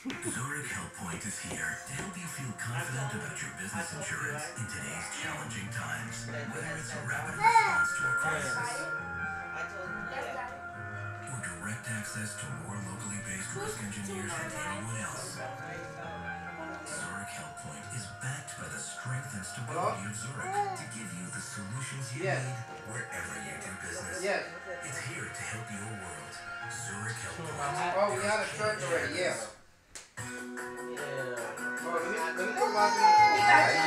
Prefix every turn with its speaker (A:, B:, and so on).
A: Zurich Health Point is here to help you feel confident about your business insurance in today's challenging times. Whether it's a rapid response to a crisis or direct access to more locally based risk engineers than anyone else, Zurich Health Point is backed by the strength and stability of Zurich to give you the solutions you need wherever you do business. It's here to help your world. Zurich Health Point.
B: Oh, we got a shirt already, yeah. Oh, let me put my